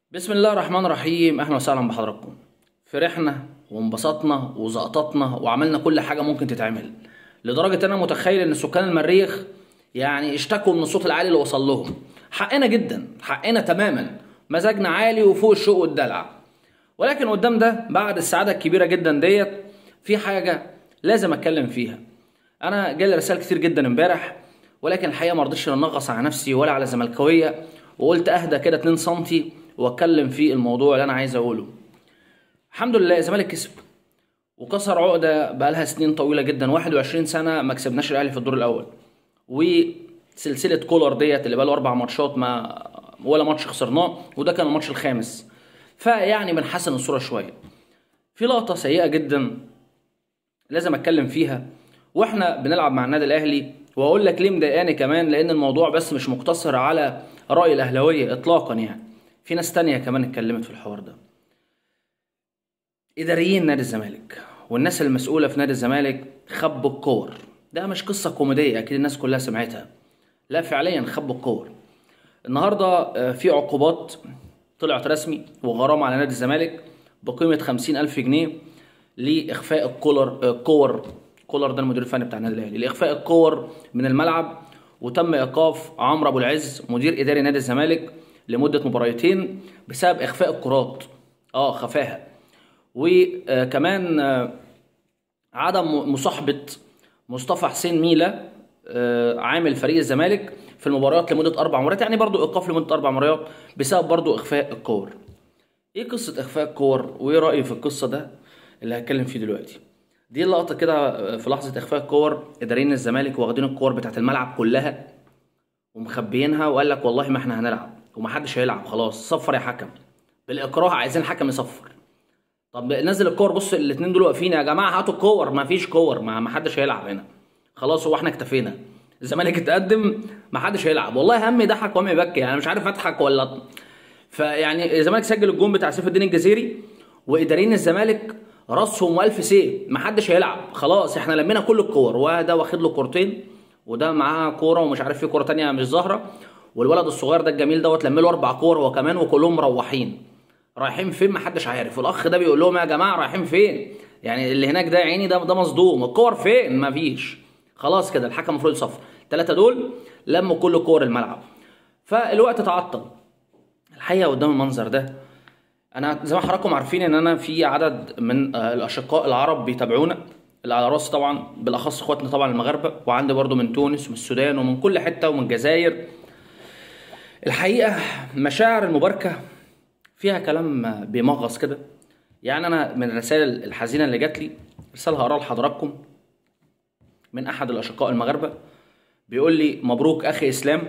بسم الله الرحمن الرحيم. اهلا وسهلا بحضراتكم. فرحنا وانبسطنا وزقططنا وعملنا كل حاجه ممكن تتعمل، لدرجه انا متخيل ان سكان المريخ يعني اشتكوا من الصوت العالي اللي وصل لهم. حقنا جدا، حقنا تماما، مزاجنا عالي وفوق الشوق والدلع. ولكن قدام ده، بعد السعاده الكبيره جدا ديت، في حاجه لازم اتكلم فيها. انا جالي رسائل كتير جدا امبارح، ولكن الحقيقه ما رضيتش انغص على نفسي ولا على زملكاويه، وقلت اهدى كده 2 سم واتكلم في الموضوع اللي انا عايز اقوله. الحمد لله الزمالك كسب وكسر عقده بقالها سنين طويله جدا، 21 سنه ما كسبناش الاهلي في الدور الاول، وسلسله كولر ديت اللي بقاله 4 ماتشات ما ولا ماتش خسرناه، وده كان الماتش الخامس. فيعني بنحسن الصوره شويه. في لقطه سيئه جدا لازم اتكلم فيها واحنا بنلعب مع النادي الاهلي، واقول لك ليه مضايقاني كمان، لان الموضوع بس مش مقتصر على راي الاهلاويه اطلاقا، يعني في ناس تانية كمان اتكلمت في الحوار ده. اداريين نادي الزمالك والناس المسؤوله في نادي الزمالك خبوا الكور. ده مش قصه كوميديه، اكيد الناس كلها سمعتها. لا فعليا خبوا الكور. النهارده في عقوبات طلعت رسمي وغرامه على نادي الزمالك بقيمه 50,000 جنيه لاخفاء كولر ده المدير الفني بتاع النادي الاهلي، لاخفاء الكور من الملعب. وتم ايقاف عمرو ابو العز مدير اداري نادي الزمالك لمده مباراتين بسبب اخفاء الكرات. خفاها. وكمان عدم مصاحبه مصطفى حسين ميلا عامل فريق الزمالك في المباريات لمده 4 مرات، يعني برضو ايقاف لمده 4 مرات بسبب برضو اخفاء الكور. ايه قصه اخفاء الكور وايه رايي في القصه ده اللي هتكلم فيه دلوقتي؟ دي اللقطه كده في لحظه اخفاء الكور، اداريين الزمالك واخدين الكور بتاعت الملعب كلها ومخبيينها، وقال لك والله ما احنا هنلعب ومحدش هيلعب، خلاص صفر يا حكم بالاكراه، عايزين حكم يصفر. طب نزل الكور، بص الاثنين دول واقفين يا جماعه هاتوا الكور، ما فيش كور، ما حدش هيلعب هنا، خلاص هو احنا اكتفينا، الزمالك اتقدم، ما حدش هيلعب. والله هم يضحك وهم يبكي، يعني مش عارف اضحك ولا. فيعني الزمالك سجل الجون بتاع سيف الدين الجزيري، واداريين الزمالك راسهم والف سيف، ما حدش هيلعب، خلاص احنا لمينا كل الكور، وده واخد له كورتين وده معاه كوره ومش عارف في كوره تانية مش ظاهره، والولد الصغير ده الجميل دوت لم له 4 كور هو كمان، وكلهم مروحين رايحين فين ما حدش عارف. والاخ ده بيقول لهم يا جماعه رايحين فين؟ يعني اللي هناك ده عيني ده مصدوم، الكور فين؟ ما فيش. خلاص كده الحكم المفروض يصفر. 3 دول لموا كل كور الملعب، فالوقت تعطل. الحقيقه قدام المنظر ده، انا زي ما حضراتكم عارفين ان انا في عدد من الاشقاء العرب بيتابعونا، اللي على راسي طبعا بالاخص اخواتنا طبعا المغاربه، وعندي برضو من تونس ومن السودان ومن كل حته ومن الجزائر. الحقيقه مشاعر المباركه فيها كلام بيمغص كده. يعني انا من الرسائل الحزينه اللي جات لي رساله هقراها لحضراتكم من احد الاشقاء المغاربه، بيقول لي مبروك اخي اسلام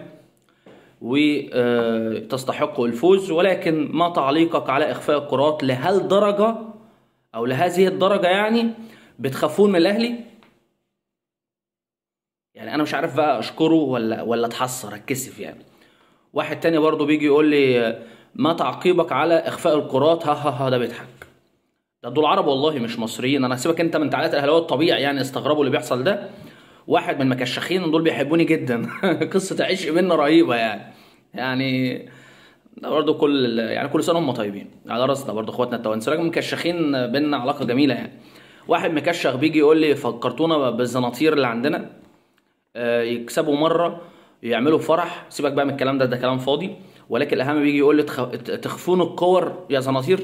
وتستحق الفوز، ولكن ما تعليقك على اخفاء الكرات لهالدرجه او لهذه الدرجه؟ يعني بتخافون من الاهلي؟ يعني انا مش عارف بقى اشكره ولا اتحسر اتكسف يعني. واحد تاني برضو بيجي يقول لي ما تعقيبك على اخفاء الكرات؟ ها ها ها، ده بيضحك. ده دول عرب والله مش مصريين، انا سيبك انت من تعليقات الاهلاويه الطبيعي، يعني استغربوا اللي بيحصل ده. واحد من المكشخين دول بيحبوني جدا قصه عشق بينا رهيبه يعني ده برضه كل سنه هم طيبين، على راسنا برضه اخواتنا التوانسه، راجل مكشخين بينا علاقه جميله يعني. واحد مكشخ بيجي يقول لي فكرتونا بالزناطير اللي عندنا، يكسبوا مره يعملوا فرح، سيبك بقى من الكلام ده كلام فاضي، ولكن الاهم بيجي يقول لي تخفون الكور يا زناطير.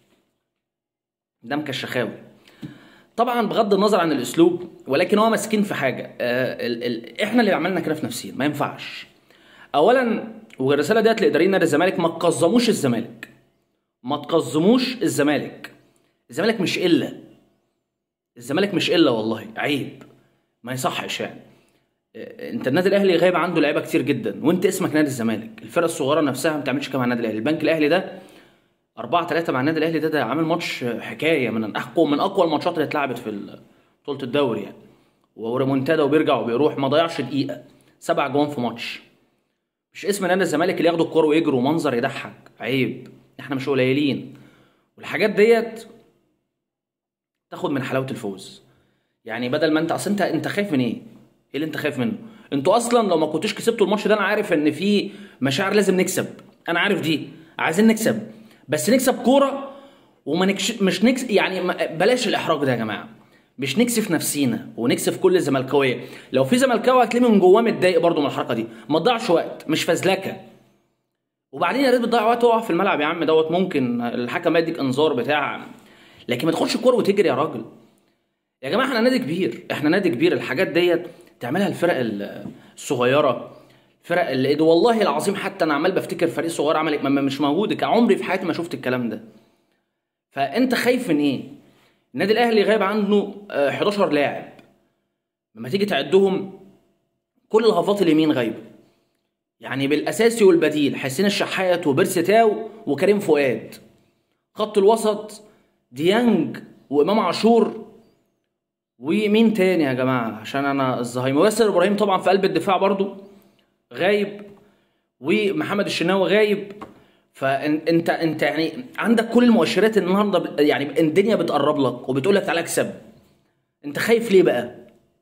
ده مكشخاوي طبعا بغض النظر عن الاسلوب، ولكن هو مسكين في حاجه. احنا اللي عملنا كده في نفسينا، ما ينفعش. اولا، والرساله ديت لاداريين نادي الزمالك، ما تقزموش الزمالك، ما تقزموش الزمالك. الزمالك مش الا، الزمالك مش الا، والله عيب، ما يصحش يعني. انت النادي الاهلي غايب عنده لعيبه كتير جدا، وانت اسمك نادي الزمالك. الفرقه الصغيره نفسها ما بتعملش كده مع النادي الاهلي. البنك الاهلي ده 4-3 مع النادي الاهلي، ده عامل ماتش حكايه، من اقوى الماتشات اللي اتلعبت في بطوله الدوري يعني، وريمونتادا وبيرجع وبيروح، ما ضيعش دقيقه، 7 جوان في ماتش. مش اسم نادي الزمالك اللي ياخدوا الكوره ويجروا منظر يضحك، عيب، احنا مش قليلين. والحاجات ديت تاخد من حلاوه الفوز. يعني بدل ما انت خايف من ايه؟ ايه اللي انت خايف منه؟ انتوا اصلا لو ما كنتوش كسبتوا الماتش ده، انا عارف ان في مشاعر لازم نكسب، انا عارف دي، عايزين نكسب، بس نكسب كوره وما مش يعني بلاش الاحراج ده يا جماعه. مش نكسف نفسينا ونكسف كل الزملكاويه. لو في زملكاوي هتلاقيه من جواه متضايق برضه من الحركه دي. ما تضيعش وقت، مش فزلكه. وبعدين يا ريت بتضيع وقت اقف في الملعب يا عم، دوت ممكن الحكم يديك انذار بتاع، لكن ما تاخدش الكوره وتجري يا راجل. يا جماعه احنا نادي كبير، احنا نادي كبير. الحاجات ديت تعملها الفرق الصغيره، الفرق اللي والله العظيم حتى انا عمال بفتكر فريق صغير عمل مش موجود. عمري في حياتي ما شفت الكلام ده. فانت خايف من ايه؟ النادي الاهلي غايب عنه 11 لاعب، لما تيجي تعدهم كل الهفاط اليمين غايبه، يعني بالاساسي والبديل حسين الشحات وبيرسي تاو وكريم فؤاد. خط الوسط ديانج وامام عاشور ومين تاني يا جماعه عشان انا الزهايمر، وياسر ابراهيم طبعا في قلب الدفاع برضو غايب، ومحمد الشناوي غايب. فانت يعني عندك كل المؤشرات النهارده، يعني الدنيا بتقرب لك وبتقول لك تعالى اكسب. انت خايف ليه بقى؟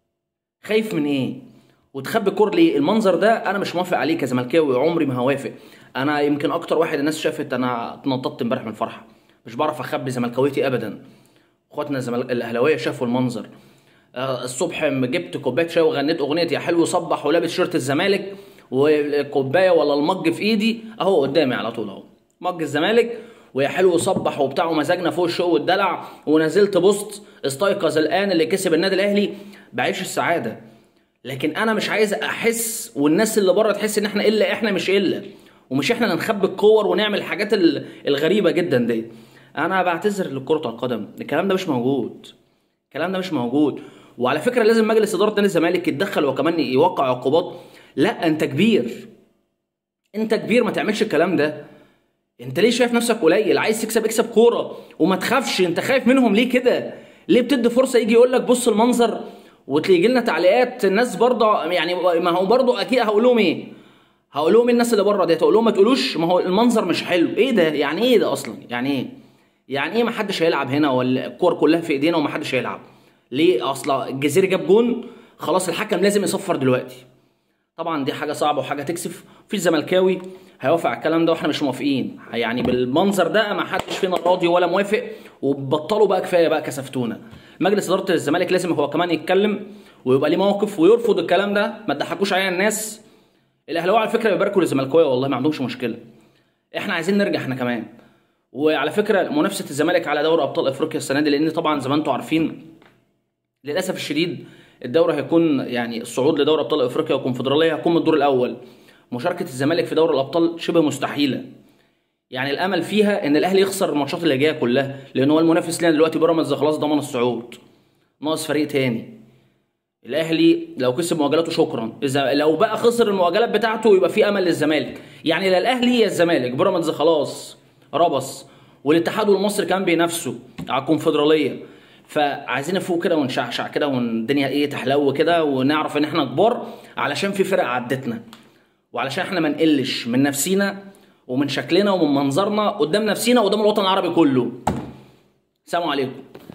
خايف من ايه؟ وتخبي كور ليه؟ المنظر ده انا مش موافق عليه كزملكاوي، عمري ما هوافق. انا يمكن اكتر واحد الناس شافت انا اتنططت امبارح من الفرحه، مش بعرف اخبي زملكاويتي ابدا. اخواتنا الاهلاويه شافوا المنظر. الصبح جبت كوبايه شاي وغنيت اغنيه يا حلو صبح ولابس شيرت الزمالك، والكوبايه ولا المج في ايدي اهو قدامي على طول اهو مج الزمالك، ويا حلو صبح وبتاع ومزاجنا فوق الشو والدلع، ونزلت بوست استيقظ الان اللي كسب النادي الاهلي. بعيش السعاده. لكن انا مش عايز احس والناس اللي بره تحس ان احنا الا، احنا مش الا، ومش احنا اللي نخبي الكور ونعمل الحاجات الغريبه جدا دي. انا بعتذر لكره القدم، الكلام ده مش موجود، الكلام ده مش موجود. وعلى فكره لازم مجلس اداره نادي الزمالك يتدخل وكمان يوقع عقوبات. لا انت كبير، انت كبير، ما تعملش الكلام ده. انت ليه شايف نفسك قليل؟ عايز تكسب اكسب كوره وما تخافش. انت خايف منهم ليه كده؟ ليه بتدي فرصه يجي يقول لك بص المنظر، وتيجي لنا تعليقات الناس برضه، يعني ما هو برضه اكيد هقول لهم ايه؟ هقول لهم الناس اللي بره ديت، هقول لهم ما تقولوش ما هو المنظر مش حلو. ايه ده؟ يعني ايه ده اصلا؟ يعني ايه؟ يعني ايه ما حدش هيلعب هنا ولا الكور كلها في ايدينا وما حدش هيلعب؟ ليه؟ اصلا الجزيري جاب جون خلاص الحكم لازم يصفر دلوقتي. طبعا دي حاجه صعبه وحاجه تكسف. في زملكاوي هيوافق على الكلام ده واحنا مش موافقين، يعني بالمنظر ده ما حدش فينا راضي ولا موافق. وبطلوا بقى، كفايه بقى كسفتونا. مجلس اداره الزمالك لازم هو كمان يتكلم ويبقى ليه موقف ويرفض الكلام ده. ما تضحكوش علينا الناس. الاهلاويه على فكره بيباركوا للزملكاويه والله ما عندهمش مشكله. احنا عايزين نرجع احنا كمان. وعلى فكره منافسه الزمالك على دوري ابطال افريقيا السنه دي، لان طبعا زي ما انتم عارفين للاسف الشديد الدوري هيكون يعني الصعود لدوري ابطال افريقيا والكونفدراليه هيكون من الدور الاول. مشاركه الزمالك في دوري الابطال شبه مستحيله. يعني الامل فيها ان الاهلي يخسر الماتشات اللي جايه كلها، لان هو المنافس لنا دلوقتي بيراميدز خلاص ضمن الصعود، ناقص فريق تاني. الاهلي لو كسب مواجهاته شكرا، اذا لو بقى خسر المواجهات بتاعته يبقى في امل للزمالك. يعني لا الاهلي يا الزمالك، بيراميدز خلاص ربص، والاتحاد والمصري كمان بينافسوا على الكونفدراليه. فعايزين نفوق كده ونشعشع كده والدنيا ايه تحلو كده، ونعرف ان احنا كبار علشان في فرق عدتنا، وعلشان احنا ما نقلش من نفسينا ومن شكلنا ومن منظرنا قدام نفسينا وقدام الوطن العربي كله. سلام عليكم.